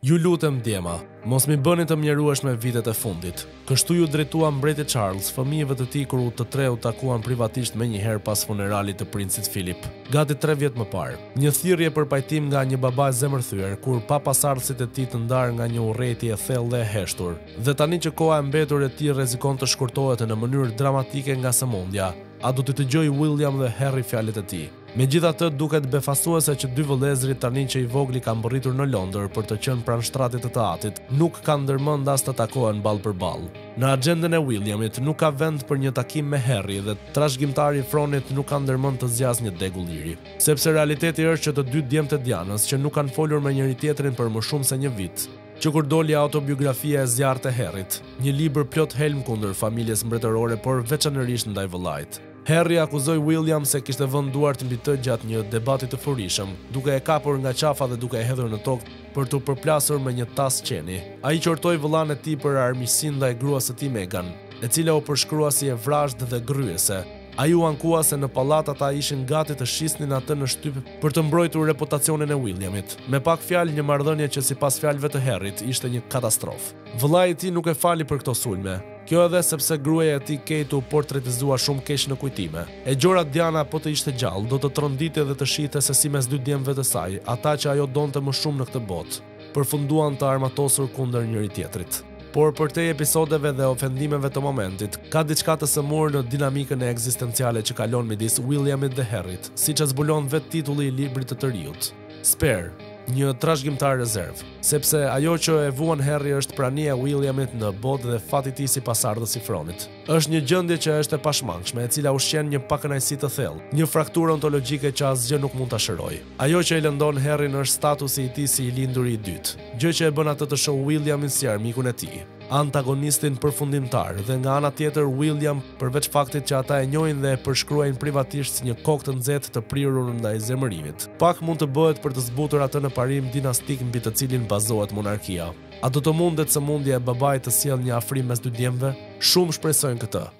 Ju lutem djema, mos mi bëni të mjeruash me vitet e fundit. Kështu ju drejtua mbreti Charles, fëmijëve të tij kur u të tre u takuan privatisht menjëherë pas funeralit të princit Philip, gati 3 vjet më parë. Një thirrje për pajtim nga një baba zemërthyer, kur papasardhësit e tij të ndarë nga një urrëti e thellë dhe e heshtur. Dhe tani që koha e mbetur e tij rrezikon të shkurtohet në mënyrë dramatike nga sëmundja, a do të dëgjoj William dhe Harry fjalët e tij. Megjithatë, duket befasuese që 2 vëllezërit tani që i vogli kanë mbërritur në Londër për të qenë pranë shtratit të teatrit, nuk kanë ndërmend as të takohen ball për ball. Në agjendën e Williamit nuk ka vend për një takim me Harry dhe trashëgimtari i Fronit nuk ka ndërmend të zgjasë një degu liri. Sepse realiteti është që të dy djemtë e Dianës që nuk kanë folur me njëri tjetrin për më shumë se një vit, që kur doli autobiografia e zjarrt e Harryt, një libër plot helm kundër familjes mbretërore, por veçanërisht ndaj vëllait. Harry akuzoi William se kishte vënë duart mbi të gjatë një debati të furishëm, duke e kapur nga qafa dhe duke e hedhur në tokë për të përplasur me një tas qeni. Ai qortoi vëllain e tij për armiqsinë ndaj gruas së tij Meghan, e cila u përshkrua si e vrashdë dhe gryese. Ai u ankua se në pallat ata ishin gati të shisnin atë në shtyp për të mbrojtur reputacionin e Williamit. Me pak fjalë, një marrëdhënie që sipas fjalëve të Harryt ishte një katastrofë. Vëllai i tij nuk e fali për këto sulme. Kjo edhe sepse gruaja e tij Kate u portretizua shumë keq në kujtime. E gjora Diana po të ishte gjallë, do të trondite dhe të shihte se si mes 2 djemve të saj, ata që ajo donte më shumë në këtë botë, përfunduan të armatosur kundër njëri tjetrit. Por përtej episodeve dhe ofendimeve të momentit, ka diçka të sëmurë në dinamikën e ekzistenciale që kalon midis Williamit dhe Harryt, siç e zbulon vetë titulli i librit të riut. Spare, një trashëgimtar rezerv, sepse ajo që e vuan Harry është prania e Williamit në botë dhe fati i tij si pasardhës i Fronit. Është një gjendje që është e pashmangshme, e cila ushqen një pakënaqësi të thellë, një frakturë ontologjike që asgjë nuk mund ta shërojë. Ajo që e lëndon Harryn është statusi i tij si i linduri i dytë, gjë që e bën atë të shohë Williamin si armikun e tij, antagonistin përfundimtar, dhe nga ana tjetër William, përveç faktit që ata e njohin dhe e përshkruajnë privatisht si një kokë të nxehtë të prirur ndaj zemërimit, pak mund të bëhet për të zbutur atë në parim dinastik mbi të cilin bazohet monarkia. A do të mundet sëmundja e babait të sjellë një afrim mes 2 djemve? Shumë shpresojnë këtë.